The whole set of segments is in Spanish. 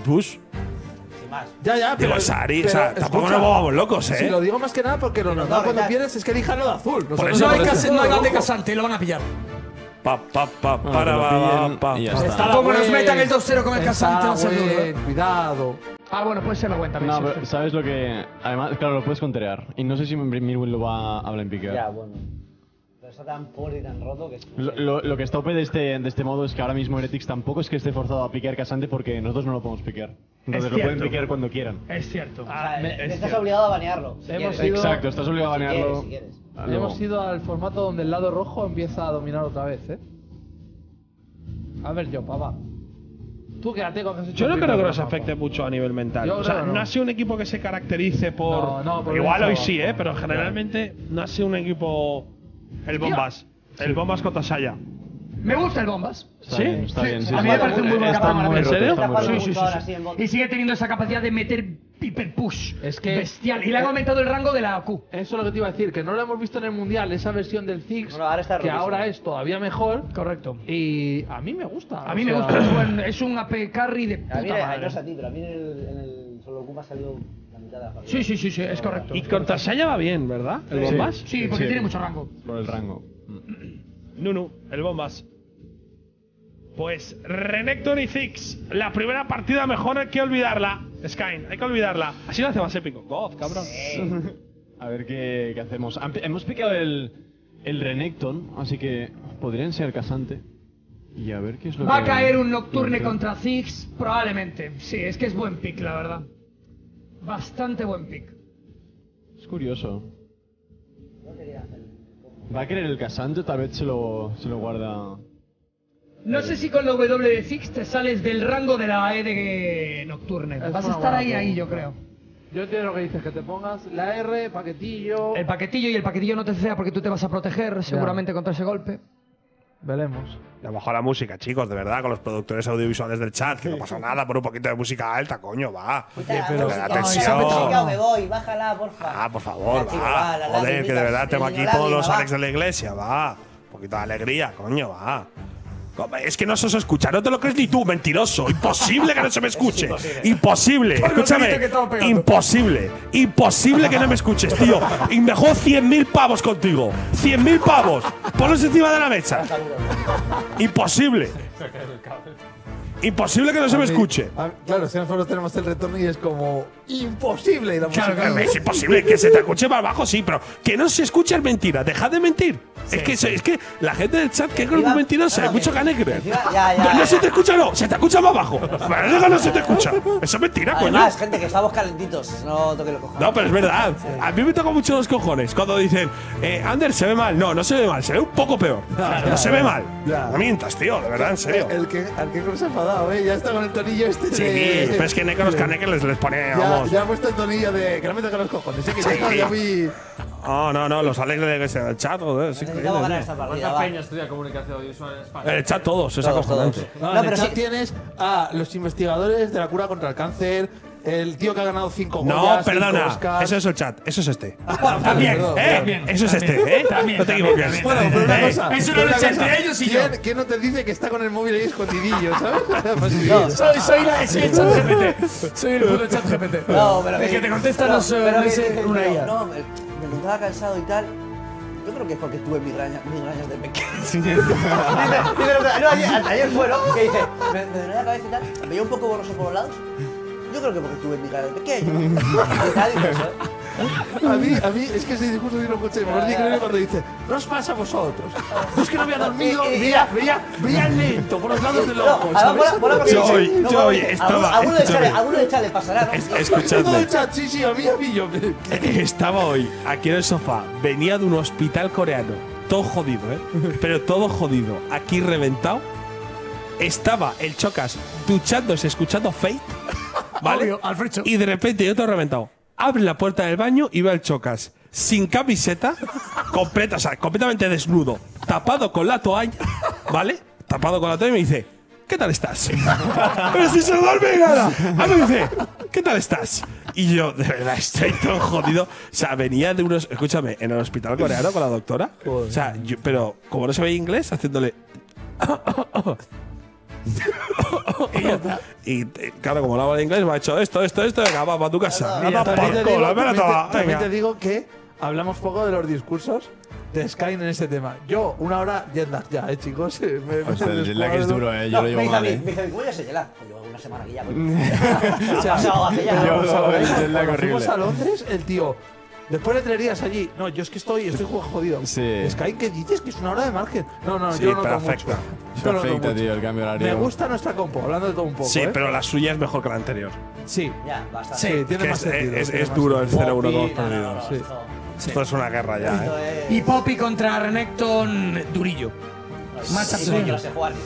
Push. Ya, pero. Digo, Sari, o pero, sea, tampoco escucha, nos volvamos locos, Si lo digo más que nada porque lo normal cuando pierdes es que elijan lo de azul. Por eso, No hay, por eso. no hay gol de Casante, lo van a pillar. Como nos metan el 2-0 con el Casante, va a ser duro. Cuidado. Ah, bueno, puede ser la cuenta. No, pero ¿sabes lo que...? Además, claro, lo puedes contrear. Y no sé si Mirwin lo va a blimpiquear. Ya, bueno. Pero está tan pobre y tan roto que... Lo que está OP de este modo es que ahora mismo Heretics tampoco es que esté forzado a piquear Casante porque nosotros no lo podemos piquear. Entonces lo pueden piquear cuando quieran. Es cierto. O sea, estás obligado a banearlo. Si quieres. Exacto, estás obligado a banearlo. Si quieres. Hemos ido al formato donde el lado rojo empieza a dominar otra vez, ¿eh? A ver, yo, papá. Tú quédate con que has hecho. Yo no creo que nos Rafa. afecte mucho a nivel mental. Yo O sea, creo que no no. ha sido un equipo que se caracterice por. No, por igual eso- hoy sí, pero generalmente no ha sido un equipo. El Bombas. El Bombas contra Saya. Me gusta el Bombas. Está bien, está bien. Sí, A mí me parece un muy buen está capitán. muy ¿En roto, serio? está muy Está roto. jugando mucho ahora, sí, en bot. Y sigue teniendo esa capacidad de meter hiper push. Es que- bestial. Y le han aumentado el rango de la Q. Eso es lo que te iba a decir, que no lo hemos visto en el mundial, esa versión del Ziggs, Bueno, ahora está que rotísimo. ahora es todavía mejor. Correcto. Y a mí me gusta. A mí o me sea, gusta, es un AP carry de puta A mí no madre. es a ti, pero a mí en el solo Kuma ha salido la mitad de la partida. Sí, es correcto. Y contra Saya va bien, ¿verdad? El Bombas. Sí, porque tiene mucho rango. Por el rango. Nunu, el Bombas. Pues Renekton y Ziggs. La primera partida mejor hay que olvidarla. Skyne, hay que olvidarla. Así lo hace más épico. God, cabrón. A ver qué hacemos. Hemos picado el Renekton, así que podría ser Casante. Y a ver qué es lo Va que... a caer un Nocturne contra Ziggs, probablemente. Sí, es que es buen pick, la verdad. Bastante buen pick. Es curioso. Va a querer el Casante, tal vez se lo guarda... No sé si con la W de Ziggs te sales del rango de la E de Nocturne. Es Vas a una estar buena ahí, pregunta. yo creo. Yo entiendo lo que dices, que te pongas la R, paquetillo. El paquetillo y el paquetillo no te ceda porque tú te vas a proteger seguramente contra ese golpe. Veremos. Ya bajó la música, chicos, de verdad, con los productores audiovisuales del chat. Que no pasa nada por un poquito de música alta, coño, va. Pero la no, tensión. ya me voy, bájala, porfa. Ah, por favor, Ya, chico, va. la Joder, que de lagrimita, verdad tengo el aquí niño todos los lágrima, Alex de la iglesia, va. Un poquito de alegría, coño, va. Es que no se os escucha, no te lo crees ni tú, mentiroso. Imposible que no se me escuche. Imposible, escúchame. Imposible. Imposible que no me escuches, tío. Y me juego 100.000 pavos contigo. 100.000 pavos. Ponlos encima de la mesa. Imposible. Imposible que no se me escuche. Claro, si nosotros tenemos el retorno y es como imposible. La música. Es imposible que se te escuche más bajo, sí, pero que no se escuche es mentira. Dejad de mentir. Es que la gente del chat que es Encima- mentirosa, no, hay mucho que- canecre. encima- ya. No se te escucha, no, se te escucha más bajo. Pero no se te escucha. Eso es mentira, coño. Además, gente, que estamos calentitos. No toque los cojones. No, pero es verdad. A mí me toca mucho los cojones cuando dicen, Ander, se ve mal. No, no se ve mal, se ve un poco peor. No se ve mal. Ya. No mientas, tío, de verdad, en serio. Al que se ha enfadado, ¿eh? Ya está con el tonillo este. Sí, pero es que Neko los canecres les pone, Ya, vamos. ya ha puesto el tonillo de que no me toque los cojones. Que Sí. está ya muy. No, los Alex de ese el chat, joder. Sí, Necesitamos ganar esta partida. ¿Cuánta va. peña estudia comunicación audiovisual en España? el chat todos, es Todos, acojonante. todos. No, No, en pero el chat sí. tienes a los investigadores de la cura contra el cáncer, el tío que ha ganado 5 No, Goyas, 5 perdona. Oscars. Eso es el chat. Eso es este. También, perdón. también. Eso es este, ¿eh? También, No te también, equivoques. también. Bueno, pero una cosa. Eso no pero lo una sé cosa. entre ellos y yo. ¿Quién no te dice que está con el móvil ahí escondidillo, ¿sabes? Pues sí. No, Soy el chat GPT. Soy el puto chat GPT. No, pero El que te contesta no, no soy pero no que sé, dices, una pero, IA. No, me encontraba cansado y tal. Yo creo que es porque tuve migrañas de pequeño. Ayer fue, ¿no? Que dice, me dolía la cabeza y tal. Veía un poco borroso por los lados. Yo creo que porque tuve migrañas de pequeño. Y tal, y eso, ¿eh? A mí, es que ese discurso sí lo escuché. Me parece increíble cuando dice, no os pasa a vosotros. Yo es que no había dormido y veía lento por los lados del ojo. ¿sabes? Yo hoy estaba. Alguno de chat le pasará, ¿no? Todo Escuchadme. el chat, sí, a mí yo. Estaba hoy aquí en el sofá. Venía de un hospital coreano. Todo jodido, ¿eh? Pero todo jodido. Aquí reventado. Estaba el Chocas duchándose, escuchando Fate. ¿Vale? Obvio, al frecho. Y de repente yo todo reventado. Abre la puerta del baño y ve al Chocas sin camiseta, completa, o sea, completamente desnudo, tapado con la toalla, ¿vale? Tapado con la toalla y me dice, ¿qué tal estás? Pero si se duerme nada. A mí me dice, ¿qué tal estás? Y yo, de verdad, estoy todo jodido. O sea, venía de unos. Escúchame, en el hospital coreano con la doctora. O sea, pero como no se veía inglés, haciéndole. Y ya está. Y claro, como no habla inglés, me ha hecho esto, venga, va para tu casa. Y Anda también por te digo- culo, espera, toma, también venga. te digo que hablamos poco de los discursos de Sky en este tema. Yo, una hora jet lag ya, chicos. Hostia, el jet lag es duro, yo lo me llevo dice a mal, mí, me dice, ¿cómo ya se jet lag? Pues llevo una semana aquí ya, coño. O Ha sea, pasado hace ya. yo- Cuando el jet lag fuimos horrible. a Londres, el tío, después de 3 días allí, no, yo es que estoy jodido. Sí. Sky, ¿qué dices? Que es una hora de margen. No, Sí, yo no noto perfecto. mucho. Yo no noto Perfecto, mucho. tío, el cambio horario. Me gusta nuestra compo, hablando de todo un poco. Sí, ¿eh? pero la suya es mejor que la anterior. Sí, Ya, bastante. sí, tiene Que más sentido. es tiene más duro el sentido. 0-1 que hemos No, no, perdido. no, Sí. Esto es una guerra ya, Esto ¿eh? es- Y Poppy contra Renekton, durillo. Matchup Sí, durillo. no se juega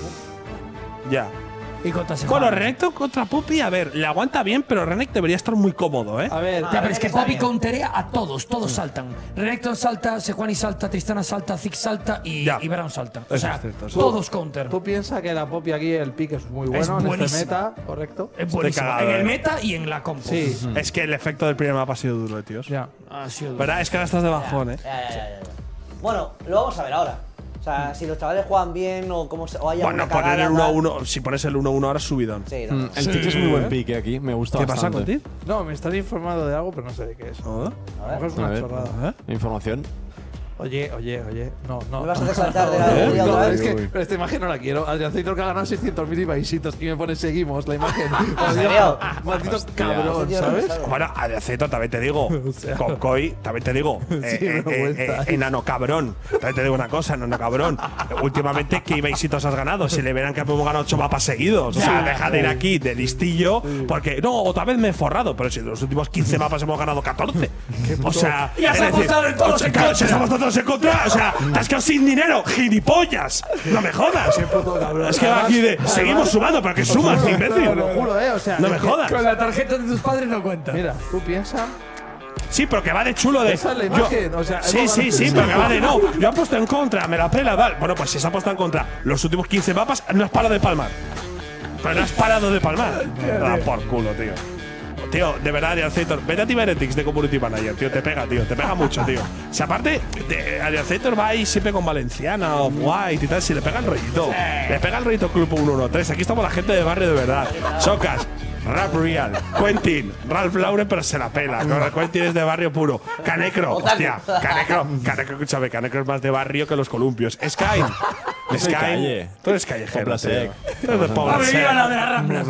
Ya. Y contra Bueno, Sejuani. Renekton contra Puppy, a ver, le aguanta bien, pero Renek debería estar muy cómodo, ¿eh? A ver, Ya, pero es que está Poppy bien. counterea a todos saltan. Renekton salta, Sejuani salta, Tristana salta, Ziggs salta y Ya. Brown salta. O Eso sea, es cierto, sí. todos counter. tú piensas que la Poppy aquí, el pick es muy bueno en este buenísimo. meta, ¿correcto? Es buenísimo. cagado, En el eh. meta y en la compo. Sí, Es que el efecto del primer mapa ha sido duro, tíos. ya. Ha sido duro. ¿Verdad? Es que ahora estás de bajón, ¿eh? Ya. Bueno, lo vamos a ver ahora. O sea, si los chavales juegan bien o cómo se, o hay Bueno, alguna poner el cagada, 1-1, si pones el 1-1 ahora es subidón. Sí, no. El Ziggs es muy buen pick aquí, me gusta ¿Qué pasa bastante. contigo? No, me están informando de algo, pero no sé de qué es. A lo mejor es A una ver. chorrada. Información. Oye. No. ¿Me vas a hacer saltar de la alegría No, otra es vez? que pero esta imagen no la quiero. Adriancito que ha ganado 600.000 ibaisitos y me pone seguimos la imagen. serio? Maldito cabrón, Hostia. ¿sabes? Bueno, Adiaceto, también te digo. Con Koi, también te digo. vergüenza. Enano cabrón. También te digo una cosa, enano cabrón. Últimamente, ¿qué ibaisitos has ganado? Si le verán que hemos ganado 8 mapas seguidos. O sea, deja de ir aquí de listillo. Porque, no, otra vez me he forrado. Pero si en los últimos 15 mapas hemos ganado 14. O sea. Y has es decir, apostado en todos en contra. Si estamos todos en contra. O sea, te has quedado sin dinero, gilipollas. No me jodas. Puto cabrón. Es que va aquí de. Seguimos sumando, pero que sumas, imbécil. Te lo juro, o sea. No me es que- jodas. Con la tarjeta de tus padres no cuenta. Mira, tú piensas. Sí, pero que va de chulo de. Esa es la imagen, o sea, sí, hemos sí, sí, ganado. pero que va de no. Yo he puesto en contra, me la pela, vale. Bueno, pues si se ha puesto en contra los últimos 15 mapas, no has parado de palmar. Pero no has parado de palmar. Da por culo, tío. Tío, de verdad, Adianceitor, vete a Tiberetics de Community Manager, tío, te pega mucho, tío. Si aparte, Adianceitor va ahí siempre con Valenciana, Off-White y tal, si le pega el rollito. Le pega el rollito Club 113. Aquí estamos la gente de barrio de verdad. Chocas. Rap Real, Quentin, Ralph Lauren, pero se la pela. Quentin es de barrio puro. Canecro, hostia, Canecro, escúchame, Canecro es más de barrio que los columpios. Sky, calle. tú eres callejero, Pobla tío. sec. Tú eres de Pobla A ver, Sec. iba la de las Ramblas.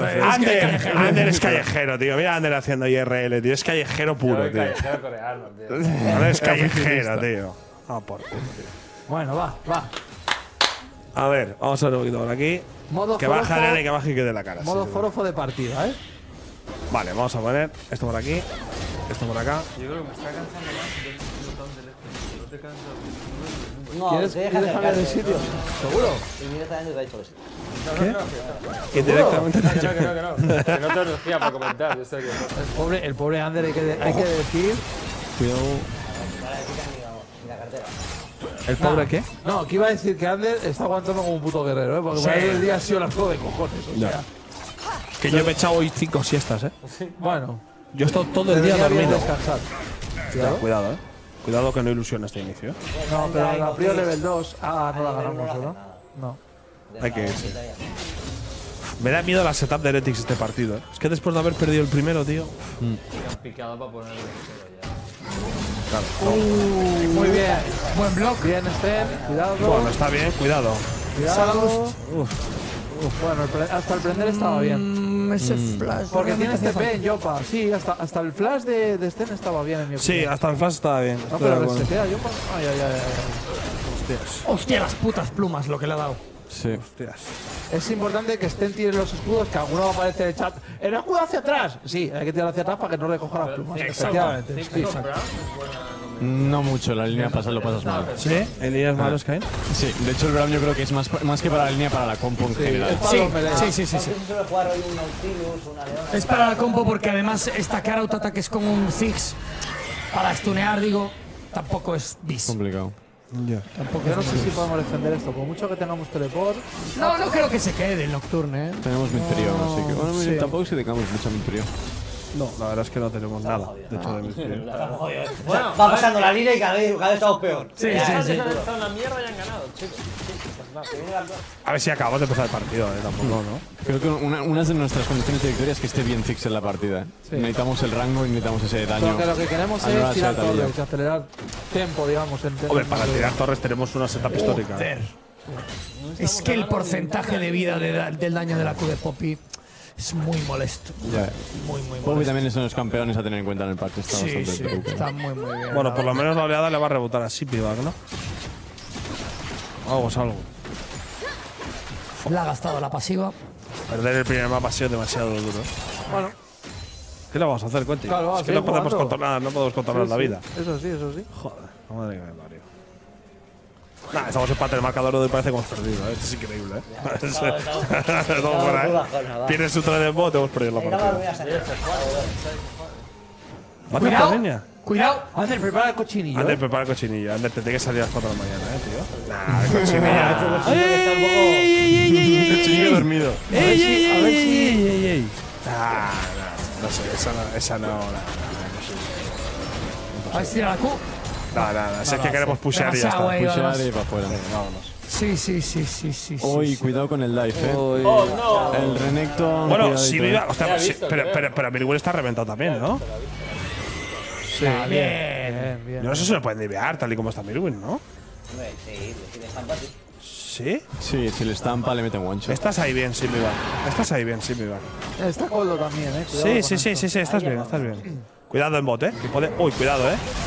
Ander es callejero, tío. Mira a Ander haciendo IRL, tío. Es callejero puro, tío. Callejero coreano, tío. Ander es callejero, tío. Ah, por culo, tío. Bueno, va. A ver, vamos a ver un poquito por aquí. Modo Que forofo- baja Nene, que baje y que dé la cara. Modo sí. forofo de partida, ¿eh? Vale, vamos a poner esto por aquí, esto por acá. Yo creo que me está cansando más ver un botón de lejos. No te cansas. No, ¿Quieres te deja cambiar de acercarte. sitio? ¿Seguro? Y mira, también te ha dicho que sí. Que directamente te ha Que hecho- no. Que no te lo decía para comentar. Yo sé que. El pobre Ander hay que decir. Cuidado. Ni la cartera. ¿El pobre qué? No, que iba a decir que Ander está aguantando como un puto guerrero, ¿eh? Porque para él el día ha sido las de cojones, o sea. Que yo me he echado hoy 5 siestas, Bueno, Yo he estado todo el te día venía bien dormido. descansar. Cuidado, Cuidado que no ilusiona este inicio, No, pero la Prio level 2. Ah, no la ganamos, ¿no? No. Hay que irse. Me da miedo la setup de Heretics este partido, Es que después de haber perdido el primero, tío. Me han picado para ponerle ya. Muy bien. Buen block. Bien, Sten. Cuidado. Bueno, está bien, cuidado. Cuidado. Bueno, hasta el prender estaba bien. Ese flash. Porque realmente tiene hacía TP en Yopa. Sí, hasta el flash de Sten estaba bien, en mi Sí, opinión. hasta el flash estaba bien. No, Estoy de pero acuerdo. resetea Yopa. Ay. falta. Hostia, las putas plumas, lo que le ha dado. Sí. Hostias. Es importante que Sten tire los escudos, que alguno aparece en el chat. ¡El escudo hacia atrás! Sí, hay que tirar hacia atrás para que no le coja las plumas. Efectivamente. Sí, exacto. No mucho, la línea pasar lo pasas mal. ¿Sí? ¿En líneas malos caen? Sí, de hecho el Brown yo creo que es más que para la línea, para la compo en general. Es para Sí, los peleas. sí. Si suele jugar hoy un Nautilus, una Leona. Es para la compo porque además estacar autoataques con un Ziggs para stunear, digo, tampoco es bis. Complicado. Ya. Yo no sé si podemos defender esto. Por mucho que tengamos teleport. No creo que se quede el Nocturne, Tenemos Misterio, así que bueno, sí. tampoco es que tengamos mucho Misterio. No, la verdad es que no tenemos nada. De hecho, de Misterio. Va pasando la línea y cada vez estamos peor. Sí. Han estado en la mierda y han ganado, chicos. A ver si acabamos de empezar el partido, tampoco, ¿no? Creo que una de nuestras condiciones de victoria es que esté bien Ziggs en la partida. Sí. Necesitamos el rango y necesitamos ese daño. Porque lo que queremos a la hora es de tirar ser tablilla. torres y acelerar tiempo, digamos. Hombre, para tirar torres tenemos una setup histórica. Es que el porcentaje de vida del daño de la Q de Poppy es muy molesto. Ya. Muy Poppy molesto. también es uno de los campeones a tener en cuenta en el parche. Está Sí, bastante sí, truco. está muy bien. Bueno, por lo menos la oleada le va a rebotar a Sipivac, ¿no? Algo es algo. La ha gastado la pasiva. Perder el primer mapa ha sido demasiado duro. Bueno, ¿Qué le vamos a hacer, Quentin? Claro, vamos es que a no seguir podemos jugando. controlar, no podemos controlar sí, la sí. vida. Eso sí, eso sí. Joder, madre que me parió. Nah, estamos empate, el marcador de hoy parece que hemos perdido, ¿eh? Esto es increíble, ¿eh? Estamos fuera, ¿eh? Tienes su tren de bot, hemos perdido la partida. ¿Va a tener Cuidado, peña? cuidado. Ander, prepara el cochinillo. Ander, prepara el cochinillo. Ander, te tiene que salir a las 4 de la mañana, tío. Nah, el cochinillo. El chiquillo dormido. ¡Ey! Ah, no sé, esa no. A ver si tira la Q. No, si es que queremos pushear y ya Demasiado, está. eh. Pushear y para afuera. Vámonos. Sí. Uy, cuidado con el dive, El Renekton. Bueno, cuidadito, si Viva. Hostia, sí, pero Mirwell está reventado también, ¿no? Sí, Bien. bien. Yo no sé si lo pueden divear tal y como está Mirwell, ¿no? ¿Sí? Sí, si le estampa le meten one shot. Estás ahí bien, sí, Viva. Estás ahí bien, sí, Viva. Está Coldo también, Cuidado Sí, con esto. estás bien. Cuidado en bot, que puede. Uy, cuidado,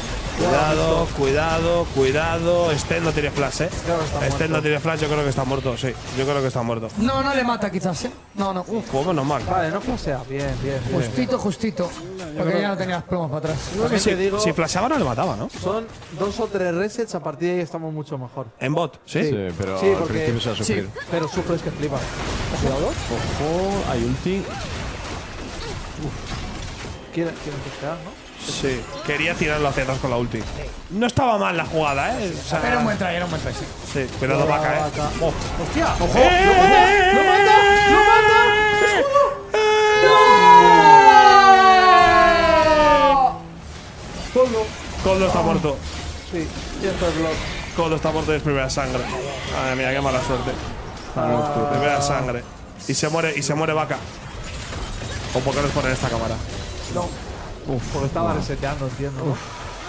Cuidado. Sten no tiene flash, Creo que está Sten muerto. no tiene flash, yo creo que está muerto, sí. Yo creo que está muerto. No le mata quizás, ¿eh? No. Pues menos mal. Vale, no flashea. Bien. Justito. Porque ya no tenía las plumas para atrás. También te digo, Si flashaba no le mataba, ¿no? son 2 o 3 resets, a partir de ahí estamos mucho mejor. En bot, ¿sí? Sí, pero Sí, al porque- principio se va a sufrir. Pero sufres que flipas. Cuidado. Ojo, hay ulti. Quieren flashear, ¿no? Sí. Quería tirarlo hacia atrás con la ulti. No estaba mal la jugada, O sea, Era un buen try, sí. sí, cuidado, vaca, Oh. ¡Hostia! ¡Ojo! ¡Lo Coldo está muerto. Sí, y esto es block. Coldo está muerto y es primera sangre. Madre mía, qué mala suerte. Primera sangre. Y se muere vaca. ¿O por qué nos ponen esta cámara? No. Porque estaba reseteando, entiendo. ¿no?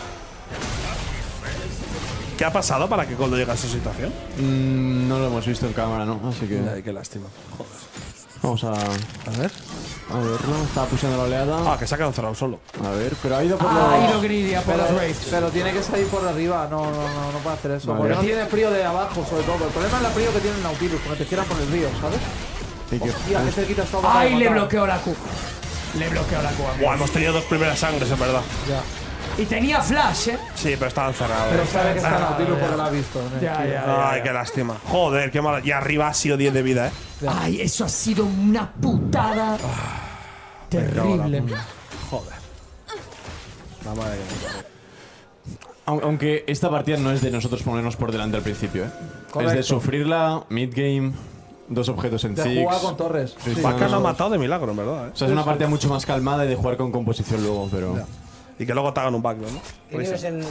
¿Qué ha pasado para que Coldo llegue a esa situación? No lo hemos visto en cámara, ¿no? Así que Ay, qué lástima. vamos a ver. verlo. Estaba pusiendo la oleada. Ah, que se ha quedado encerrado solo. A ver, pero ha ido por Ha los… ido greedy a por los raids. Pero tiene que salir por arriba. No puede hacer eso. Vale. Porque no tiene frío de abajo, sobre todo. El problema es el frío que tiene el Nautilus, porque te cierran por el río, ¿sabes? Y que- Hostia, que cerquita está. ¡Ay, le bloqueó la Q! Le bloqueó la Q. Buah, hemos tenido 2 primeras sangres, es verdad. Y tenía flash, ¿eh? Sí, pero estaban cerrados. Pero sabe que está Nautilus porque lo ha visto. Ay, qué lástima. Joder, qué mala. Y arriba ha sido 10 de vida, Ay, eso ha sido una putada. Terrible. Joder. La madre que me parió. Aunque esta partida no es de nosotros ponernos por delante al principio, Es de Correcto. sufrirla, mid-game, 2 objetos en De Ziggs. jugar con torres. Sí, sí. Vaca no ha matado de milagro, en verdad, O sea, es una partida mucho más calmada y de jugar con composición luego, pero… Y que luego te hagan un backlog, ¿no? Tienes en.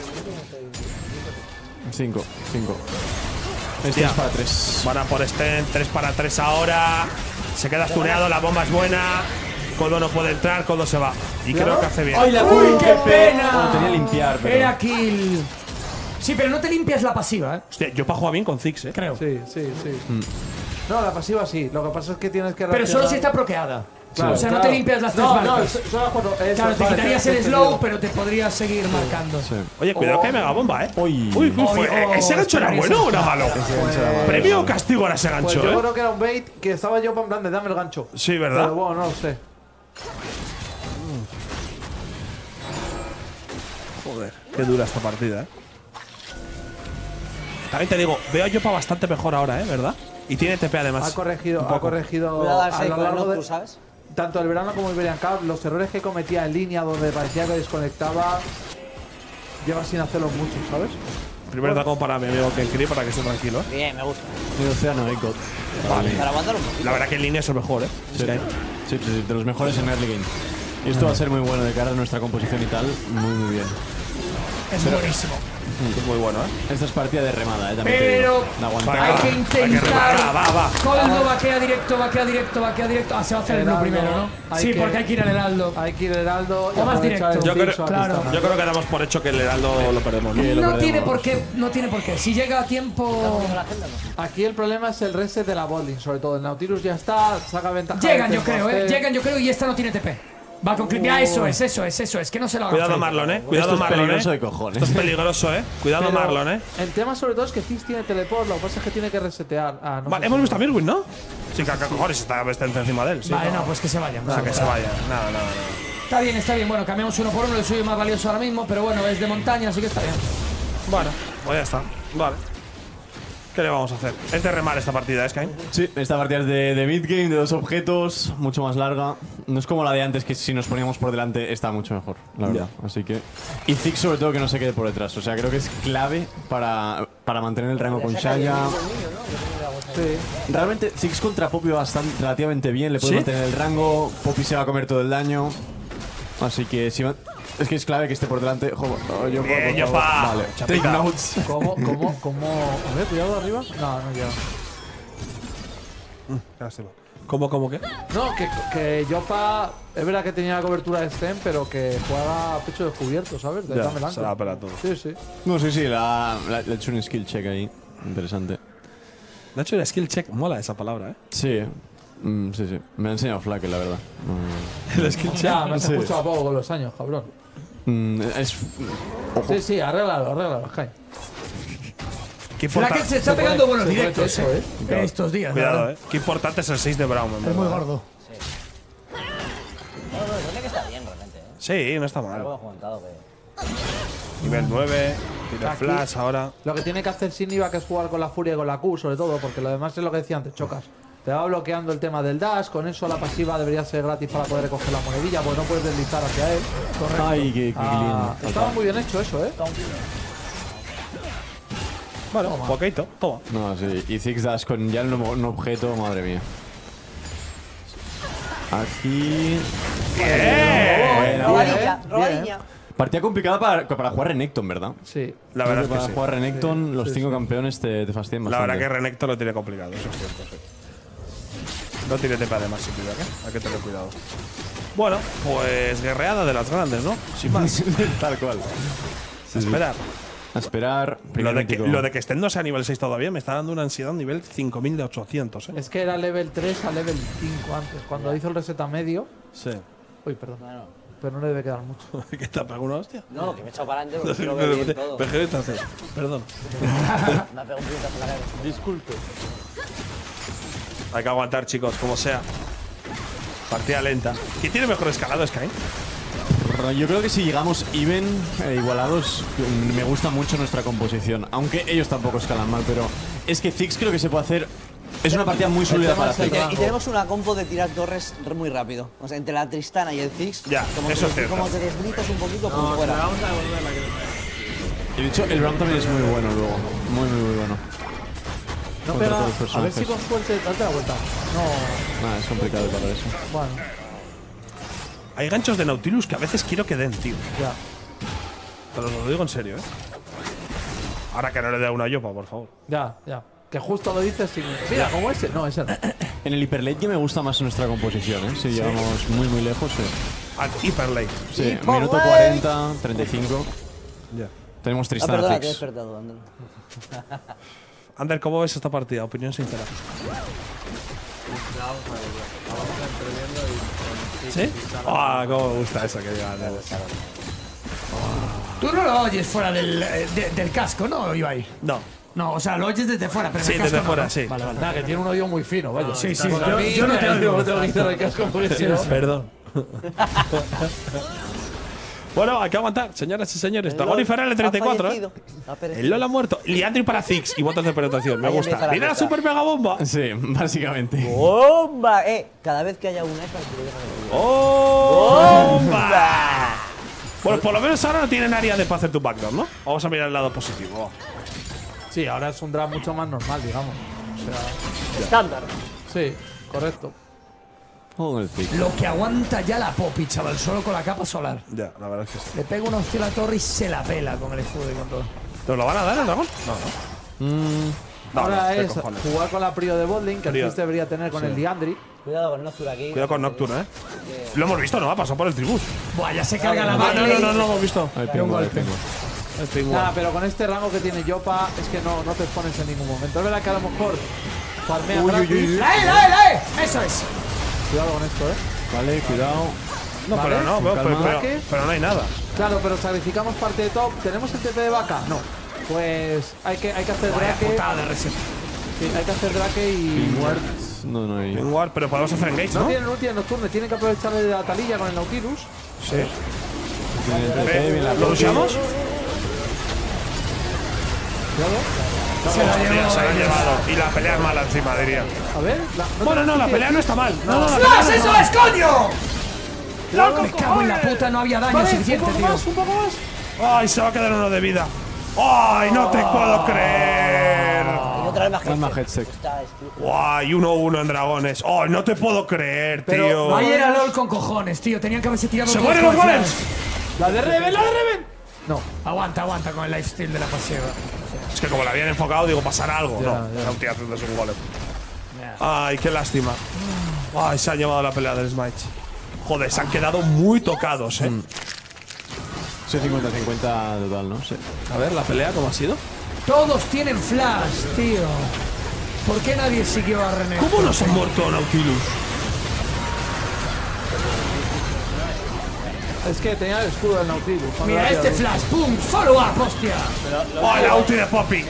5. Este es para 3. Van a por Sten, 3 para 3 ahora. Se queda stuneado, la bomba es buena. Coldo no puede entrar, Coldo se va. Y creo que hace bien. ¡Uy, qué pena! Tenía que limpiar, pero… Era kill. Sí, pero no te limpias la pasiva, ¿eh? Hostia, yo para jugar bien con Ziggs, Creo. Sí. No, la pasiva sí. Lo que pasa es que tienes que. Pero solo si está proqueada. O sea, no te limpias las 3 No, barcas. solo cuando. Claro, te quitarías el slow, pero te podrías seguir marcando. Oye, cuidado que hay mega bomba, Uy. ¿Ese gancho era bueno o era malo? ¿Premio o castigo era ese Pues gancho, yo creo que era un bait que estaba yo en plan de dame el gancho. Sí, ¿verdad? Pero bueno, no lo sé. Joder, qué dura esta partida, También te digo, veo a Yopa bastante mejor ahora, ¿verdad? Y tiene TP además. Ha corregido Un poco. Cuidado al a Seiko lo con largo de Nocturne, ¿sabes? tanto el verano como el Iberian Cup, los errores que cometía en línea donde parecía que desconectaba, lleva sin hacerlos mucho, ¿sabes? Primero da como para mi amigo Kenkri para que esté tranquilo, Bien, me gusta. Mi océano, God. Para aguantar un poquito. La verdad que en línea es el mejor, Sí, sí, de los mejores en early game. Y esto va a ser muy bueno de cara a nuestra composición y tal. Muy bien. Es buenísimo. Es muy bueno, Esta es partida de remada, también te Pero digo. De aguantar. hay que intentar. Va. Coldo vaquea directo. Ah, se va a hacer el blue Heraldo, primero, ¿no? hay Sí, que- porque hay que ir al Heraldo. Hay que ir Heraldo y O más aprovechar directo. el Yo Ziggs creo- o claro. Tristana. Yo creo que damos por hecho que el Heraldo lo perdemos, ¿no? Que lo No tiene perdemos. por qué, no tiene por qué. Si llega a tiempo. Aquí el problema es el reset de la bowling, sobre todo. El Nautilus ya está, saca ventaja. Llegan, de yo creo, Tempest. Llegan, yo creo, y esta no tiene TP. Va con clip. Ya, eso es. Que no se lo haga. Cuidado fake. Marlon, Cuidado Esto es Marlon, peligroso de cojones. Esto es peligroso, Cuidado Pero Marlon, El tema sobre todo es que Ziggs tiene teleport, lo que pasa es que tiene que resetear. No Vale, sé hemos si- visto a Mirwin, ¿no? Sí, que cojones está encima de él. Sí. Vale, no, pues que se vayan. O sea, que se vaya. Nada. Está bien. Bueno, cambiamos uno por uno. El suyo es más valioso ahora mismo, pero bueno, es de montaña, así que está bien. Bueno, pues ya está. Vale. ¿Qué le vamos a hacer? Es de remar esta partida, Sky. Sí, esta partida es de mid-game, de 2 objetos, mucho más larga. No es como la de antes, que si nos poníamos por delante está mucho mejor, la verdad. Así que… Y Ziggs sobre todo que no se quede por detrás. O sea, creo que es clave para mantener el rango con Shaya. Sí. Realmente Ziggs contra Poppy va relativamente bien, le puede ¿Sí? mantener el rango, Poppy se va a comer todo el daño. Así que si va… Es que es clave que esté por delante. Joder, yo Bien, Yopa. Vale, Chapita. take notes. ¿Cómo? A ver, cuidado arriba. No llega. ¿Cómo qué? No, que Yopa es verdad que tenía la cobertura de Stem, pero que juega a pecho descubierto, ¿sabes? De Ya, Dame Blanco. se la pela todo. Sí. No, sí, le ha hecho un skill check ahí. Interesante. De hecho, el skill check mola esa palabra, Sí. Sí. Me ha enseñado Flaque, la verdad. El skill check. Ya, me has Sí. escuchado a poco con los años, cabrón. Es… Sí, arréglalo, Sky. Qué Flacket se está pegando buenos se pone directos, teso, estos días. la Cuidado, verdad. Qué importante es el 6 de Brown, en Es muy verdad. gordo. No, que está bien realmente, Sí, no está Algo mal. aguantado que. Nivel 9, tira Aquí. flash ahora. Lo que tiene que hacer Siniva que es jugar con la furia y con la Q, sobre todo, porque lo demás es lo que decía antes, chocas. Te va bloqueando el tema del dash, con eso la pasiva debería ser gratis para poder recoger la monedilla, porque no puedes deslizar hacia él. Ay, qué clean. Estaba muy bien hecho eso, Bueno, poquito, toma. No, sí. Y Ziggs Dash con ya un objeto, madre mía. Aquí… Buena. Robadilla. Partida complicada para jugar Renekton, ¿verdad? Sí. La verdad es Creo que para sí. jugar Renekton, los 5 campeones te fastidian La bastante. verdad que Renekton lo tiene complicado, eso es cierto, sí. No tiene TP además, sin duda, hay que tener cuidado. Bueno, pues guerreada de las grandes, ¿no? Sin más. Tal cual. A esperar. A esperar. Lo de que estén no sea a nivel 6 todavía me está dando una ansiedad nivel 5800, Es que era level 3 a level 5 antes. Cuando hizo el reset a medio. Sí. Uy, perdón. Bueno. Pero no le debe quedar mucho. ¿Qué te ha pegado una hostia? No, que me he echado para adelante porque quiero ver bien todo. Perdón. Me ha pegado un puñetazo en la cabeza. Disculpe. Hay que aguantar, chicos, como sea. Partida lenta. ¿Quién tiene mejor escalado, Sky? Yo creo que si llegamos even, igualados, me gusta mucho nuestra composición. Aunque ellos tampoco escalan mal, pero es que Ziggs creo que se puede hacer. Es una partida muy sólida para tema es el Ziggs. Y tenemos una compo de tirar torres muy rápido. O sea, entre la Tristana y el Ziggs, Ya, como eso que, es cierto. como te deslizas un poquito, pues fuera. Y de hecho, el Brown también es muy bueno luego. Muy bueno. No Contra pega. todos los A ver si personajes. con suerte. Date la vuelta. No. Nada, es complicado para eso. Bueno, Hay ganchos de Nautilus que a veces quiero que den, tío. ya. Pero lo digo en serio, Ahora que no le dé una yopa, por favor. Ya. Que justo lo dices sin. Mira, como ese. No, ese no. En el Hyper Late Game me gusta más nuestra composición, ¿eh? Si llegamos muy lejos, sí. Al Hyperlake. Sí, Hyper minuto Late. 40, 35. Ya. Tenemos Ah, Tristana perdona, te he Ziggs. despertado, Ander. Ander, ¿cómo ves esta partida? Opinión sincera. ¿Sí? Ah, cómo me gusta eso que diga Ander. Tú no lo oyes fuera del casco, ¿no, Ibai? No. No, o sea, lo oyes desde fuera, pero Sí, en el casco desde no, fuera, ¿no? sí. Vale, vale. Nada, que tiene un oído muy fino, vaya. Sí, sí, Porque a mí yo no te oigo. me tengo que quitar el casco porque si no. Perdón. Bueno, hay que aguantar, señoras y señores. Dragón y Feral el 34, El LOL ha muerto. Liandry para Ziggs y botas de penetración. Me Ahí gusta. empieza la Mira la cosa. super mega bomba. Sí, básicamente. ¡Bomba! Cada vez que haya una esa, te lo dejan de ¡Bomba! Bueno, por lo menos ahora no tienen área de para hacer tu backdoor, ¿no? Vamos a mirar el lado positivo. Sí, ahora es un draft mucho más normal, digamos. O sea, estándar. sí, correcto. Juego con el Ziggs. Lo que aguanta ya la Poppy, chaval, solo con la capa solar. Ya, la verdad es que sí. Le pega una hostia a la torre y se la pela con el escudo y con todo. ¿Nos lo van a dar el dragón? No, no. Ahora qué es cojones. jugar con la Prio de botlane, que el Prio. Fizz debería tener con el Diandri. Cuidado con Noctur aquí. Cuidado con Nocturne, Lo hemos visto, ¿no? Ha pasado por el tribus. Buah, ya se carga la No, mano. no lo hemos visto. Hay un pingo, hay golpe. pingo. El pingüino. Nada, pero con este rango que tiene Yopa es que no te expones en ningún momento. Es verdad que a lo mejor farmea gratis. ¡La! Eso es. Cuidado con esto, Vale, cuidado. No, Vale, pero no, con pero, calma. pero no hay nada. Claro, pero sacrificamos parte de top. ¿Tenemos el TP de vaca? No. Pues hay que hacer drake. Putada de reset. Sí, hay que hacer drake y. No, no hay. Igual, pero podemos hacer engage, No ¿no? tienen ulti en nocturne, tienen que aprovecharle de la talilla con el Nautilus. Sí. Tiene el TP, viene la ¿Lo Poppy. usamos? Se la llevó. Se lo han llevado. Y la pelea es mala encima, diría. A ver. Bueno, no, la pelea no está mal. No, no, la pelea ¡Flash, no está eso mal. es, coño! Me cago en la puta, no había daño suficiente, tío. Un poco más. Ay, se va a quedar uno de vida. Ay, no te puedo creer. Y otra vez más Calma, headset. headset. Está estúpido. Guay, 1-1 en dragones. Ay, no te puedo creer, Pero tío. Ayer era LOL con cojones, tío. Tenían que haberse tirado. ¡Se todos mueren con los flash. golems! La de Reven, la de Reven. No. Aguanta con el lifesteal de la pasiva. Es que como la habían enfocado, digo, pasará algo. Ya, No, ya. la ulti haciendo un golem. Ay, qué lástima. Ay, se han llevado la pelea del Smite. Joder, se han quedado muy tocados, Sí, 50-50 total, ¿no? Sí. A ver, la pelea, ¿cómo ha sido? Todos tienen flash, tío. ¿Por qué nadie siguió a René? ¿Cómo nos ha muerto Nautilus? Es que tenía el escudo del Nautilus. cuando Mira la este tira. flash, ¡pum! ¡Follow up, hostia! ¡Oh, la ulti de Poppy!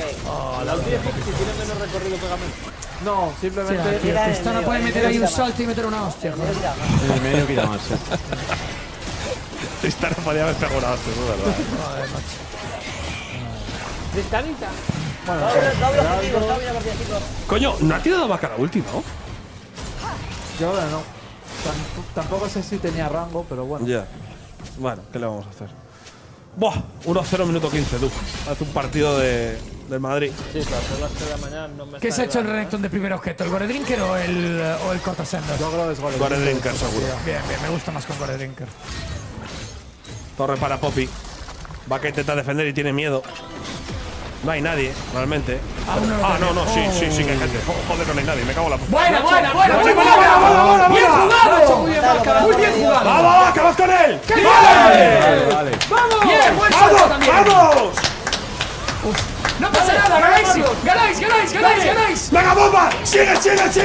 No, Sí, simplemente. tío, Mira, Tristana en puede medio, meter ahí un en medio. salto y meter una hostia, joder. En el medio quita más, sí. Esta no podía haber pegado una hostia, ¿no? ¿Verdad? Doble objetivo, está bien la partida, chicos. Coño, ¿no ha tirado vaca la ulti, no? Yo ahora no. Tampoco sé si tenía rango, pero bueno. Ya. Bueno, ¿qué le vamos a hacer? Buah, 1-0 minuto 15, tú. Hace un partido del Madrid. Sí, pero son las 3 de la mañana no me ¿Qué está se ha hecho el grabando. Renekton de primer objeto? ¿El Gore Drinker o el cortasendas? Yo creo que es gol. Gore Drinker, seguro. Bien, me gusta más con Gore Drinker. Torre para Poppy. Vaca intenta defender y tiene miedo. No hay nadie, realmente. Aún no lo Ah, no, tenemos. no, sí, que hay gente. Joder, que no hay nadie, me cago en la puta. Buena, muy buena. buena, ¡Bien jugado! Muy bien jugado. ¡Vamos, vaca, vas con él! ¡Qué ¡Vale! Vale. Bien, buen salto ¡Vamos, también. vamos! No pasa nada, ganáis. ¡Venga, bomba! ¡Sigue!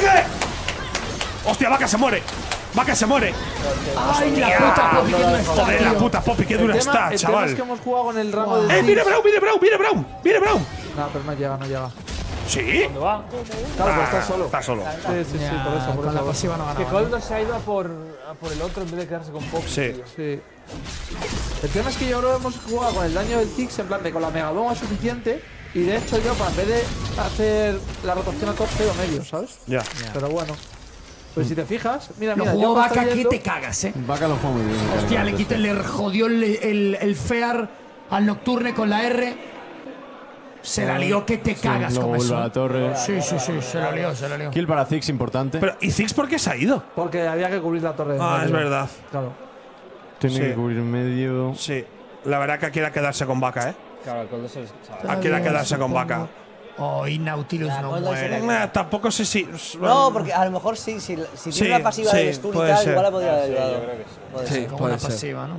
¡Hostia, vaca se muere! ¡Vaca se muere! Ay, la puta Poppy que no está, Joder, la tío. puta Poppy, qué dura está, el tema es chaval. que hemos jugado con el rango de. Viene Brown! No, pero no llega. ¿Sí? Claro, pero está solo. Está solo. Sí, Ya, por eso. con la pasiva no Que ganaba. Coldo se ha ido a por el otro en vez de quedarse con Poppy. Sí. tío. Sí. El tema es que yo creo que hemos jugado con el daño del Ziggs en plan de con la Megaloma es suficiente. Y de hecho, yo, en vez de hacer la rotación a top, cedo medio, ¿sabes? Ya. Pero bueno. Pues si te fijas, mira, Lo mira. jugó Yopa está Vaca que yendo- te cagas, Vaca lo juega muy bien. Hostia, le jodió el Fear al Nocturne con la R. Se la lió que te cagas Luego con vuelve a la eso. torre. Sí, se lo lió. Kill para Ziggs, importante. Pero, ¿y Ziggs por qué se ha ido? Porque había que cubrir la torre de Ah, medio. es verdad. Claro. Tiene sí. que cubrir medio. Sí. La verdad que quiere quedarse con vaca, Claro, el Coldo se Quiere quedarse con vaca. Oh, y Nautilus no Coldo se muere. le- Tampoco sé si. No, porque a lo mejor sí, si Sí, tiene una pasiva sí, de stun y puede tal, ser. igual la podría haber ayudado. Puede Sí. ser. Como puede una ser. pasiva, ¿no?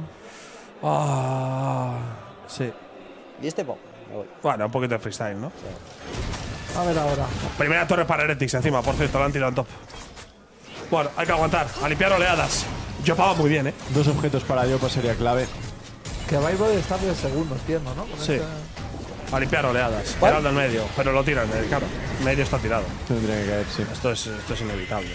Ah. Sí. ¿Y este pop? Me voy. Bueno, un poquito de freestyle, ¿no? A ver ahora. Primera torre para Heretics encima, por cierto, la han tirado en top. Bueno, hay que aguantar. A limpiar oleadas. Yo pago muy bien, ¿eh? 2 objetos para Yopa sería clave. Que Bible está de segundo, entiendo, ¿no? Con Sí. este- A limpiar oleadas. ¿Cuál? Tirando en medio. Pero lo tiran, claro. Medio está tirado. Tendría que caer, sí. Esto es inevitable.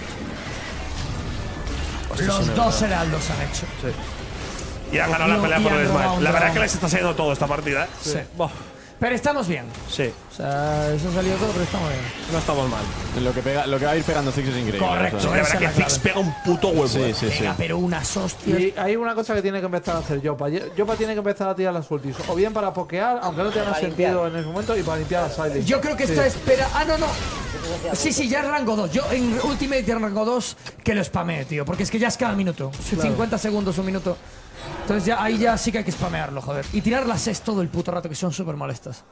Los dos heraldos han hecho. Y han ganado la Y pelea han por el robado Smite. un La verdad dragón. es que les está saliendo todo esta partida, ¿eh? Sí. Buah. Pero estamos bien. Sí, O sea, eso ha salido todo, pero estamos bien. no estamos mal. Lo que va a ir pegando Ziggs es increíble. Correcto. o sea. La Esa verdad es que la Ziggs clave. pega un puto huevo. Sí, sí, sí. Venga, pero unas hostias. Y hay una cosa que tiene que empezar a hacer Yopa. Yopa tiene que empezar a tirar las ultis. O bien para pokear, aunque no tenga Para sentido limpiar. en ese momento, y para limpiar las sidelinks. Yo creo que esta espera. Ah, no, no. Sí, ya es rango 2. Yo en Ultimate de rango 2 que lo spamee, tío. Porque es que ya es cada minuto. 50 segundos, un minuto. Entonces ya ahí ya sí que hay que spamearlo, joder. Y tirar las es todo el puto rato, que son súper molestas.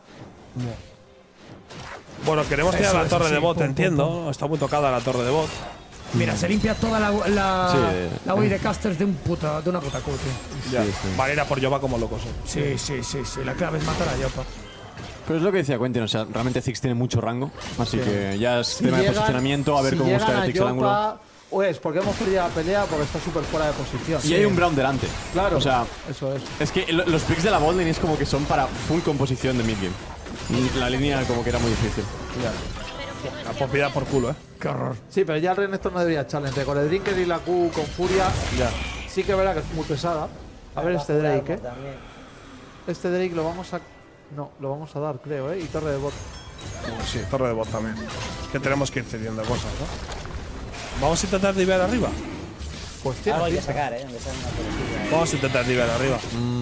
Bueno, queremos tirar Eso la es, torre sí, de bot, pum, pum, entiendo. Está muy tocada la torre de bot. Mira, se limpia toda la Sí. wave de casters de una puta Q, tío. Ya. Vale, ir a por Yoba como locos. Sí. La clave es matar a Yopa. Pero es lo que decía Quentin, o sea, realmente Ziggs tiene mucho rango. Así que ya es Si tema de llegan- posicionamiento, a ver si cómo llegan buscar a el Ziggs al ángulo. Yopa, o es porque hemos perdido la pelea porque está súper fuera de posición. Y hay un Brown delante. Claro. O sea, Eso es. es que los picks de la botlane es como que son para full composición de midgame. Y la línea como que era muy difícil. La popida por culo, Qué horror. Sí, pero ya el Renekton no debería echarle. Entre con el Drinker y la Q con Furia, Ya. sí que es verdad que es muy pesada. A ver este Drake, También. Este Drake lo vamos a... No, lo vamos a dar, creo, Y torre de bot. Sí, torre de bot también. Que tenemos que ir cediendo cosas, ¿no? Vamos a intentar divear arriba. Pues tiene Algo hay que pinta. sacar, aunque sea una torrecilla. Vamos a intentar divear arriba.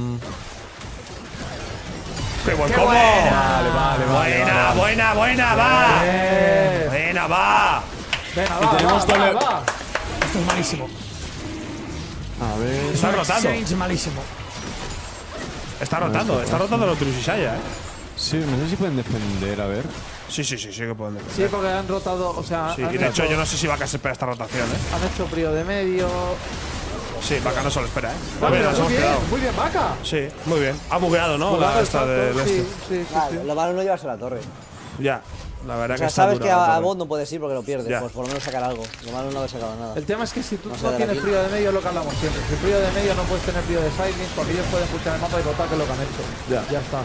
¡Qué buen ¡Qué combo! buena! Buena, va. Buena, va. Venga, Y va, tenemos va, doble- va. Esto es malísimo. A ver. Está rotando. Exchange malísimo. Está rotando los Trusishaya, Sí, no sé si pueden defender, a ver. Sí que pueden defender. Sí, porque han rotado, o sea, Sí, han, y de hecho hecho, yo no sé si Vaca se espera esta rotación, ¿eh? han hecho frío de medio. Sí, Vaca no se lo espera, ¿eh? Bueno, Mira, nos hemos quedado. muy bien, Vaca. Sí, muy bien. Ha bugueado, ¿no? Jugando La el esta de salto, este. sí. Lo malo es no llevarse la torre. Ya, la verdad O sea, que está sabes dura que la a torre. bot no puedes ir porque lo pierdes. Ya. Pues por lo menos sacar algo. Lo malo es no haber sacado nada. El tema es que si tú No no, sé, de la tienes piel. frío de medio, es lo que hablamos siempre. Si frío de medio no puedes tener frío de sidelinks porque ellos pueden puchar el mapa y rotar, que es lo que han hecho. Ya. está.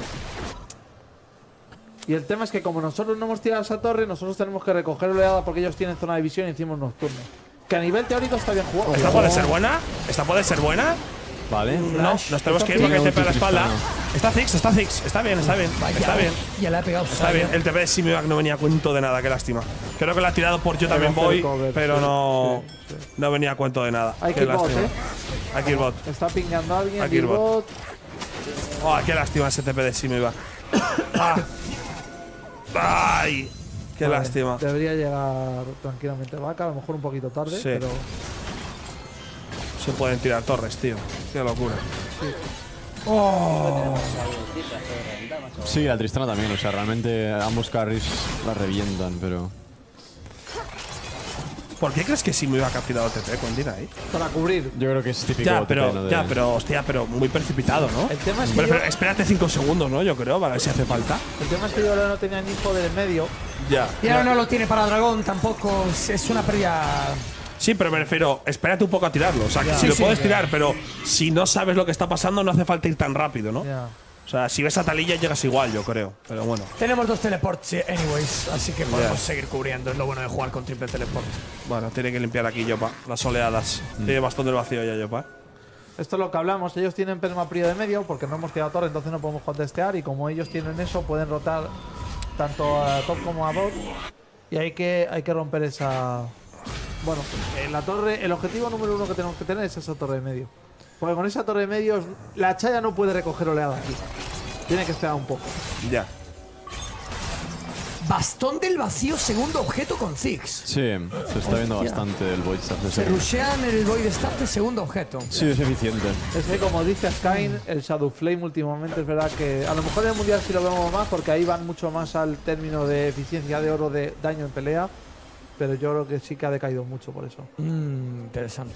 Y el tema es que como nosotros no hemos tirado esa torre, nosotros tenemos que recoger oleada porque ellos tienen zona de visión y encima un nocturno. Que a nivel teórico está bien jugado. ¿Esta puede ser buena? ¿Esta puede ser buena? Vale. No, nos tenemos que ir porque te pega la espalda. Está Ziggs. Está bien. Está bien. Ya le ha pegado. Está bien. El TP de Simivac no venía a cuento de nada, qué lástima. Creo que lo ha tirado por yo también hacer voy, cover, pero sí, no, no venía a cuento de nada. Hay Qué que ir bot, lástima. Hay que ir bot. Está pingando a alguien, Aquí el bot. bot. Oh, qué lástima ese TP de Simivac. ¡Ay! Qué Vale, lástima. Debería llegar tranquilamente Vaca, a lo mejor un poquito tarde, Sí. pero Se pueden tirar torres, tío. Qué locura. Sí, la Tristana también, o sea, realmente ambos carries la revientan, pero. ¿Por qué crees que Simivac ha tirado TP con Dina ahí? para cubrir. Yo creo que es típico. Ya, TP, pero, ¿no? hostia, pero muy precipitado, ¿no? El tema es que Pero yo- espérate 5 segundos, ¿no? Yo creo, para ver si hace falta. El tema es que yo no tenía ni info del medio. Ya. Y ahora no lo tiene para dragón tampoco. Es una pérdida. Sí, pero me refiero, espérate un poco a tirarlo. O sea, que si Sí, lo sí, puedes ya. tirar, pero si no sabes lo que está pasando, no hace falta ir tan rápido, ¿no? Ya. O sea, si ves a Talilla llegas igual, yo creo. Pero bueno. Tenemos 2 teleports, anyways, así que podemos seguir cubriendo. Es lo bueno de jugar con triple teleport. Bueno, tiene que limpiar aquí Yopa, las oleadas. Tiene bastón del vacío ya Yopa. Esto es lo que hablamos. Ellos tienen permafrío de medio porque no hemos tirado torre, entonces no podemos contestear. Y como ellos tienen eso, pueden rotar tanto a top como a bot. Y hay que romper esa. Bueno, la torre. El objetivo número 1 que tenemos que tener es esa torre de medio. Porque con esa torre de medio, la Chaya no puede recoger oleada aquí. Tiene que esperar un poco. Ya. Bastón del vacío, segundo objeto con Ziggs. Sí, se está viendo bastante el Void Staff de Se ese. rushean el Void Staff de segundo objeto. Sí, es eficiente. Es que como dice Skyne, el Shadow Flame últimamente es verdad que a lo mejor en el mundial sí lo vemos más porque ahí van mucho más al término de eficiencia de oro de daño en pelea. Pero yo creo que sí que ha decaído mucho por eso. Interesante.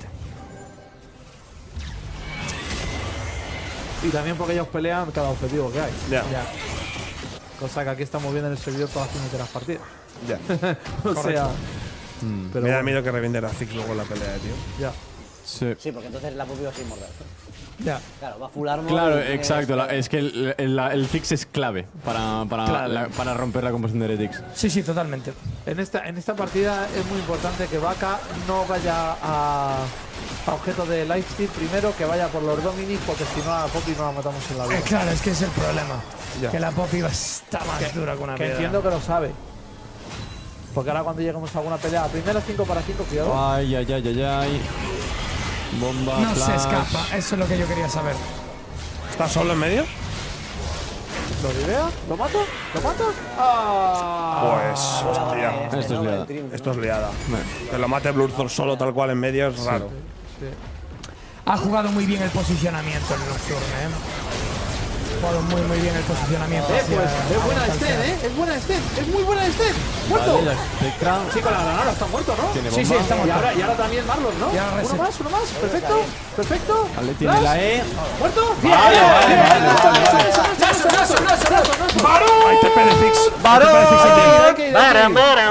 Y también porque ellos pelean cada objetivo que hay. Ya. Cosa que aquí estamos viendo en el servidor todas las primeras partidas. Ya. O sea. Pero Me da bueno, miedo que revienten a Ziggs luego en la pelea, tío. ya. Sí. Sí, porque entonces la puppy va a ser inmortal. Ya. Claro, va a full armor. Claro, y tiene exacto. que- Es que el fix es clave para romper la composición de Heretics. Sí, totalmente. En esta partida es muy importante que Vaca no vaya a objeto de Lightsteed primero, que vaya por los Dominic, porque si no a Poppy no la matamos en la vida. Claro, es que es el problema. Ya. Que la Poppy está más dura que una Que piedra. entiendo que lo sabe. Porque ahora cuando lleguemos a alguna pelea, primero 5 para 5, cuidado. Ay, ay, ay, ay, ay. Bomba, No flash. se escapa, eso es lo que yo quería saber. ¿Está solo en medio? ¿Lo rivea? ¿Lo mato? ¿Lo mato? ¡Ah! Pues, hostia. Esto es liada. Esto es liada. Que lo mate Blurthor solo tal cual en medio es raro. Ha jugado muy bien el posicionamiento en Nocturne, Ha jugado muy bien el posicionamiento. Pues hacia- es buena hacia Sten, el Es buena Sten. Es muy buena Sten. ¡Muerto! Vale, la Spectra. Sí, con la granada está muerto, ¿no? Tiene Sí, bomba. sí, está Y muerto. ahora también Marlon, ¿no? Y ahora Uno reset. más. Perfecto. Perfecto. Vale, tiene la E. ¿Muerto? Vale, vale, ¡Hay TP de Ziggs! Hay que ir aquí.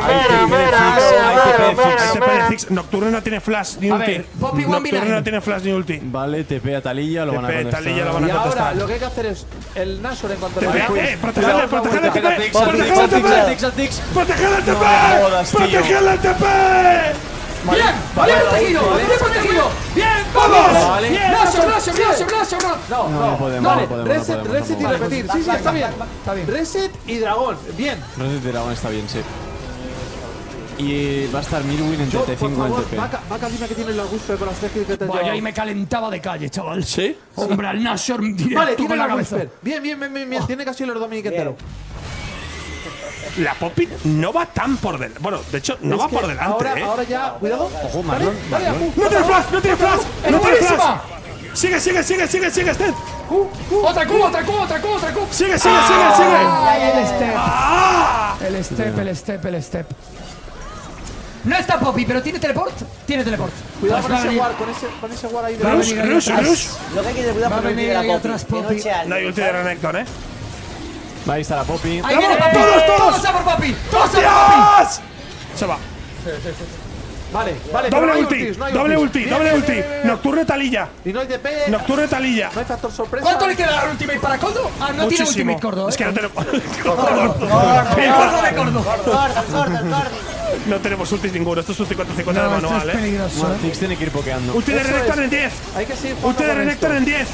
Hay TP de Ziggs. Nocturne no tiene flash ni A ulti. ver, Poppy 1v9. Nocturne no tiene flash ni ulti. Vale, TP a Talilla, lo van a TP, contestar. Talilla lo van a Y ahora contestar. lo que hay que hacer es el Nashor en cuanto le TP, vaya. protegerle, protegerle el TP. Tix, Protegerle el TP. Tix. ¡Protegerle el TP! jodas, tío. ¡Protegerle el TP! ¡Bien! ¡Bien protegido! ¡Bien protegido! ¡Bien! ¡Vamos! Vale. ¡Bien! ¡Nashor! No, No podemos, Vale, no podemos, reset, no podemos, reset y no podemos. repetir. Sí, está bien. Está bien. Reset y dragón. Bien. Reset de Dragón está bien, sí. Y va a estar Mirwin en Por 35 en favor, TP. Vaca, dime que tiene el gusto con las 3 kills que te has Buah, yo llevado. ahí me calentaba de calle, chaval. ¿Sí? Hombre, al Nashor directo Vale, tiene con la la cabeza. Whisper. Bien. Tiene casi el Dominic entero. La Poppy no va tan por delante. Bueno, de hecho, no Es va que por delante, ahora ya, cuidado. Ojo, Marlon. Dale, Marlon. ¡No tiene flash! ¡No tiene flash! ¡Es ¡No tiene flash! buenísima! ¡Sigue, Sted! ¡Otra Q! ¡Sigue! El step. ¡Ah! El step. No está Poppy, pero tiene teleport. Tiene teleport. Cuidado Pues con va a ese venir- war, con ese war ahí de Va a Rush, venir ahí Rush, atrás. Rush. Lo que hay que tener cuidado Va a con el venir ulti de ahí la atrás, Poppy. Que no Poppy. eche al- No hay ulti de Renekton, Ahí está la Poppy. ¡Ahí viene Poppy! ¡Todos! a por Poppy! ¡Todos a por Poppy! ¡Dios! Se va. Vale, pero Doble no hay ulti, ultis, no hay doble ultis. ulti, Bien, doble bien, ulti. bien, bien. Nocturne Talilla. Y no hay DP. Nocturne Talilla. No hay factor sorpresa. ¿Cuánto le queda al ultimate para Cordo? Ah, no tiene Muchísimo. ultimate Cordo, Es que no tenemos. Cordo de Cordo. Cordo. No tenemos ultis ninguno. Esto es un 50-50 de No, esto manual, es peligroso, Bueno, Ziggs tiene que ir pokeando. Ulti de Eso Renekton es. en 10. Hay que seguir jugando Ulti de con Renekton esto. en 10.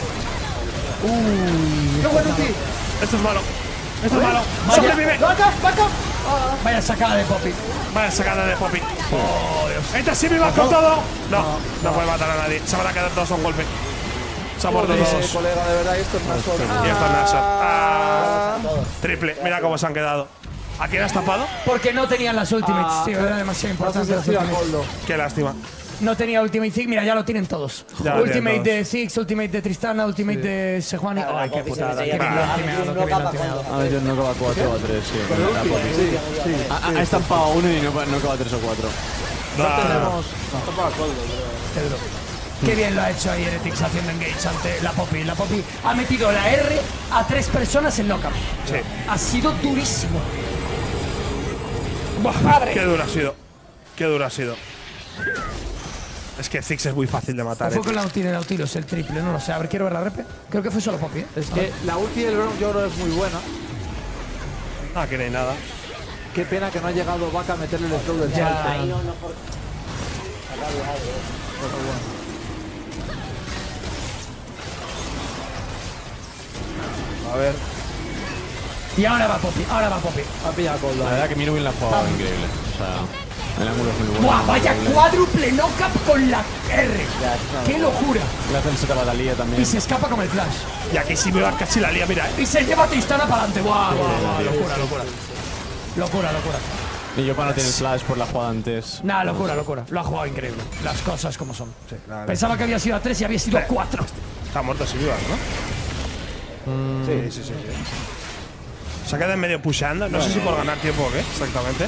¡Qué buen ulti! Esto es malo. Esto es malo. Sobrevive. ¡Vaca! Vaya sacada de Poppy. Vaya sacada de Poppy. Oh, Dios. Esta sí me va con todo. No puede matar a nadie. Se van a quedar todos a un golpe. Se han muerto todos. Colega, de verdad, esto es más solo. Y esto es Nashor. Triple. Mira cómo se han quedado. ¿A quién has tapado? Porque no tenían las ultimates, tío. Era demasiado importante las ultimates. Qué lástima. No tenía ultimate Ziggs. Mira, ya lo tienen todos. Ya lo Ultimate tienen de Ziggs, ultimate de Tristana, ultimate de Sejuani. Ay, qué putada. Qué bien ultimeado, qué bien ultimeado. A ver, yo no acaba 4 o 3, sí. La Poppy. Ha estampado uno y no acaba 3 o 4. Tenemos. Qué bien lo ha hecho ahí Heretics haciendo engage ante la Poppy. La Poppy ha metido la R a 3 personas en knockout. Sí. Ha sido durísimo. Qué duro ha sido. Qué duro ha sido. Es que Ziggs es muy fácil de matar. Fue con la ulti de Nautilus, el triple, no lo sé. A ver, quiero ver la repe. Creo que fue solo Poppy, ¿eh? Es que la ulti del Bronx yo creo es muy buena. Aquí no hay nada. Qué pena que no ha llegado Vaca a meterle el slow del Ya. salto. Ahí no por. A ver. Y ahora va Poppy, ahora va Poppy. Ha pillado Cold. La verdad que Mirwin la ha jugado increíble. O sea, el ángulo es muy bueno. ¡Buah! Vaya increíble. cuádruple knockup con la R. ¡Qué locura! Le hace el setup a Talilla también. Y se escapa como el flash. Y aquí sí me va casi la lía, mira. Y se lleva a Tristana para adelante. ¡Buah! Locura. Locura. Y yo para no tener flash por la jugada antes. Nah, locura. Lo ha jugado increíble. Las cosas como son. Sí, claro. Pensaba que había sido a 3 y había sido a 4. Está muerto si vivas, ¿no? Sí. Se queda en medio pusheando. No sé si por ganar tiempo o qué, exactamente.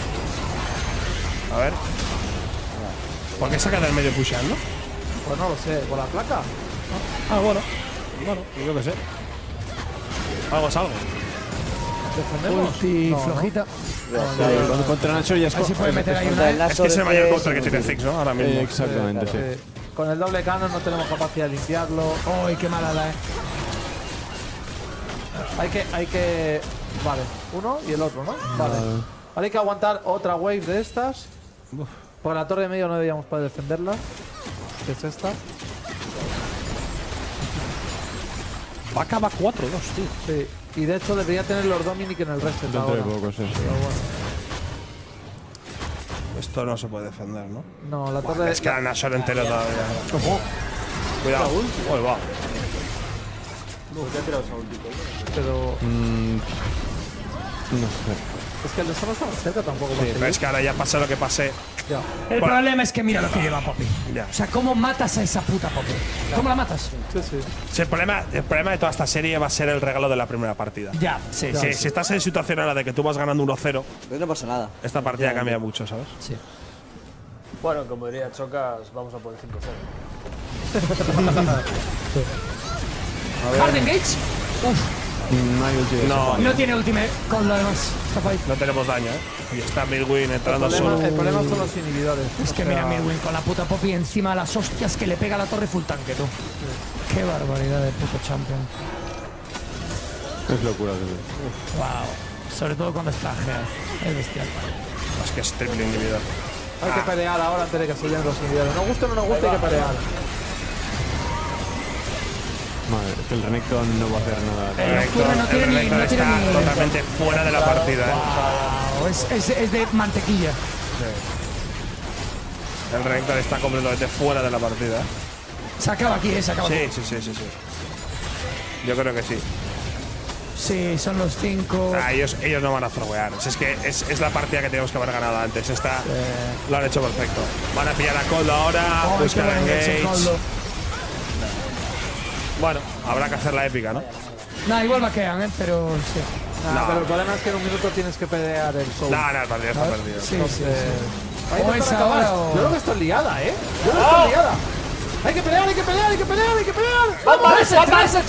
A ver. ¿Por qué se queda en medio pusheando? Pues no lo sé, ¿por la placa? Ah, bueno. Bueno, yo qué sé. Algo es algo. ¿Defendemos? Ulti flojita. Contra Nacho ya es A ver si puede meter ahí Contra el una. Es que es el mayor counter que sí. tiene Ziggs, ¿no? Ahora mismo. Exactamente, sí. Con el doble canon no tenemos capacidad de limpiarlo. ¡Ay, qué malada, Hay que. Vale, uno y el otro, ¿no? Vale. Ahora hay que aguantar otra wave de estas. Porque la torre de medio no deberíamos poder defenderla. que es esta. Va a acabar 4-2, tío. Sí. Y de hecho debería tener los Dominic en el reset Dentro ahora. de poco, sí. Pero bueno. Esto no se puede defender, ¿no? No, la torre. Es que la Nashor entero todavía. Cuidado. Uy, va. Pero. No sé. Es que el de no está más cerca tampoco. para Pero seguir. es que ahora ya pase lo que pase. Ya. El problema es que mira lo que lleva Poppy. Ya. O sea, ¿cómo matas a esa puta Poppy? ¿Cómo la matas? Sí, sí. Sí, el problema de toda esta serie va a ser el regalo de la primera partida. Ya, sí, Sí, si estás en situación ahora de que tú vas ganando 1-0, Pero no pasa nada. esta partida cambia mucho, ¿sabes? sí. Bueno, como diría Chocas, vamos a por el 5-0. Harden Gates. Uf, No hay ulti de No, no tiene ultimate con lo demás. Está ahí. no tenemos daño, ¿eh? Y está Midwin entrando El solo. problema son los inhibidores. Es que O sea, mira Midwin con la puta Poppy encima de las hostias que le pega a la torre full tanque, tú. Qué barbaridad de puto champion. Es locura, tío. Wow. Sobre todo cuando está Gear. Es bestial. Es que es triple inhibidor. Hay que pelear ahora antes de que se den los inhibidores. Nos guste o no nos guste, hay que pelear. Madre, es que el Renekton no va a hacer nada. El Nocturne no tiene ni. Renekton No tiene está ni. totalmente fuera de la partida, ¿eh? Wow, es de mantequilla. El Renekton está completamente fuera de la partida. Se acaba aquí, se acaba aquí. Sí. Yo creo que sí. Sí, son los 5. Ellos no van a throwear. Si es que es la partida que teníamos que haber ganado antes. Esta lo han hecho perfecto. Van a pillar a Coldo ahora, buscar a Engage. Bueno, habrá que hacer la épica, ¿no? Nah, igual vaquean, pero sí. Nah, No. pero el problema es que en un minuto tienes que pelear el soul. No, el partido está perdido. Sí, sí, Ahí O no es están acabadas. ahora o- Yo creo que esto es liada, ¿eh? Yo creo que esto es liada. Hay que pelear, hay que pelear, hay que pelear, hay que pelear. ¡Reset!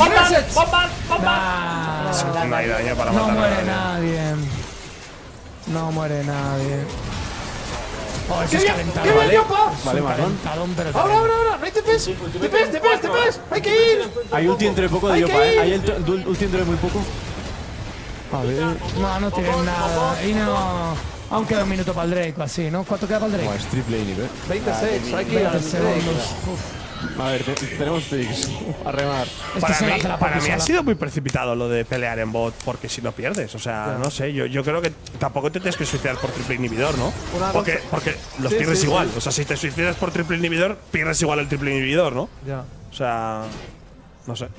No hay daño para No matar a muere nadie. nadie. No muere nadie. Oh, ese ¡Qué es bien! calentado. ¡Qué bien, Yopa! Vale, marrón. Calentadón, pero ¡Ahora, ahora, ahora! ¡No hay TPs! ¡TPs! ¡Hay que ir! Hay ulti entre poco de Hay que Yopa, ir. ¿eh? Hay ulti entre muy poco. A ver. No tienen nada. Y no. Aún queda un minuto para el Drake o así, ¿no? ¿Cuánto queda para el Buah, Drake? es triple inhib, 26, hay que ir 20 al segundos. A ver, tenemos Fix. A remar. Es que Para se mí, la hace la para Poppy mí ha sola. sido muy precipitado lo de pelear en bot, porque si no pierdes. O sea, no sé, yo creo que tampoco te tienes que suicidar por triple inhibidor, ¿no? Una Porque los Sí, pierdes sí, igual. sí. O sea, si te suicidas por triple inhibidor, pierdes igual el triple inhibidor, ¿no? Ya. O sea, no sé.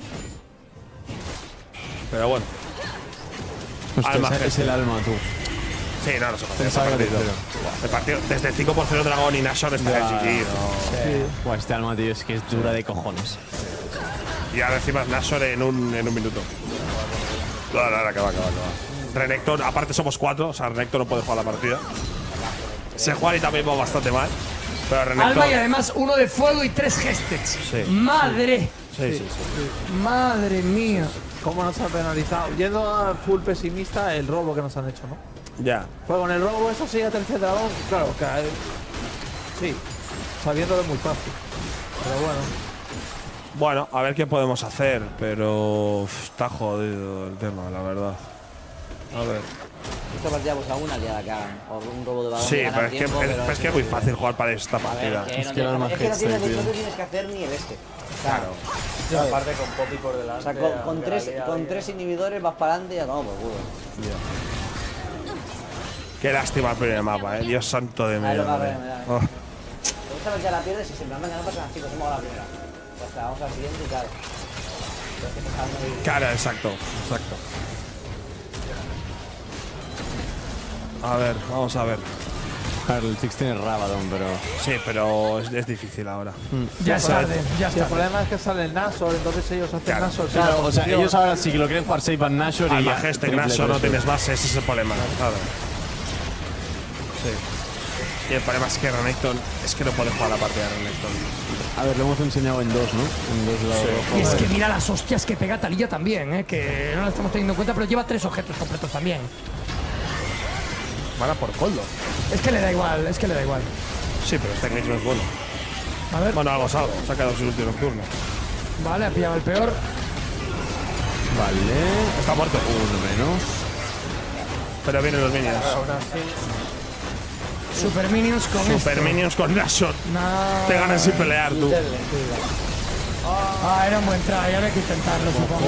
Pero bueno. Alma Hostia, es el alma, tú. Sí, no se puede. Pensaba que partido. tercero. El partido desde 5% Dragón y Nashor está en GG, ¿no? Buah, este alma, tío, es que es dura de cojones. Y ahora encima Nashor en un minuto. No, que va. Renekton, aparte somos 4, o sea, Renekton no puede jugar la partida. Sejuani también va bastante mal. Pero Renekton. Alma y además uno de fuego y 3 gestets. Sí. ¡Madre! Sí. ¡Madre mía! ¿Cómo nos han penalizado? Yendo a full pesimista, el robo que nos han hecho, ¿no? Ya. Pues con el robo, eso sí, a tercer dragón, claro, que sí, sabiéndolo muy fácil. Pero bueno. Bueno, a ver qué podemos hacer, pero está jodido el tema, la verdad. A ver. Esta partida pues alguna liada que hagan. O un robo de balón. Sí, y ganar pero es que tiempo, es que es muy fácil jugar para esta A ver, partida. que no que tienes- el alma es que no gesta, tienes, tío. no te tienes que hacer ni el este. Claro. Y aparte con Poppy por delante. O sea, con tres inhibidores vas para adelante y ya tomamos por culo. Qué lástima el primer mapa, Dios santo de mí. Ahí lo va a hombre. ver, me da. Oh. Esta vez ya la pierdes y siempre, venga, no pasa nada, chicos, hemos ganado la primera. Ya está, vamos al siguiente y claro. Pero es que está muy… Cara, exacto. A ver, vamos a ver. A ver, el Fix tiene Rabadon, pero. Sí, pero es difícil ahora. Ya es tarde, ya es Si el tarde. problema es que sale el Nashor, entonces ellos hacen Claro. Nashor. sin Claro, la o sea, posición. ellos ahora sí que lo quieren jugar safe van Nashor y. Alma ya, Geste, triple Nashor, no por tienes eso. base, ese es el problema, claro. Sí. Y el problema es que Renekton es que no puede jugar la partida de Renekton. A ver, lo hemos enseñado en dos, ¿no? En dos lados rojos. Y es que mira las hostias que pega Taliyah también, que no lo estamos teniendo en cuenta, pero lleva 3 objetos completos también. Van a por Coldo. Es que le da igual, es que le da igual. Sí, pero este engage no es bueno. A ver, Bueno, algo salvo. Se ha quedado sin último nocturno. vale, ha pillado el peor. Vale. Está muerto. Uno menos. Pero vienen los minions. Aún así, Super Minions con Super esto. Minions con Nashor. No. Te ganan sin pelear, tú. Ah, era un buen try, había que intentarlo, supongo.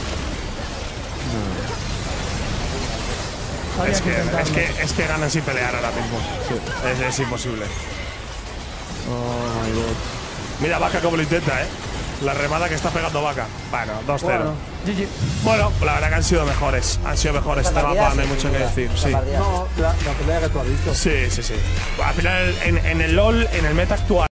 Había Es que intentarlo. es que ganan sin pelear ahora mismo. Es imposible. Oh my god. Mira Vaca como lo intenta, La remada que está pegando Vaca. Bueno, 2-0. GG. Bueno, la verdad que han sido mejores. Han sido mejores este mapa, no hay mucho que decir. Sí. No, la pelea que tú has dicho. Sí. Al final, en el LoL, en el meta actual.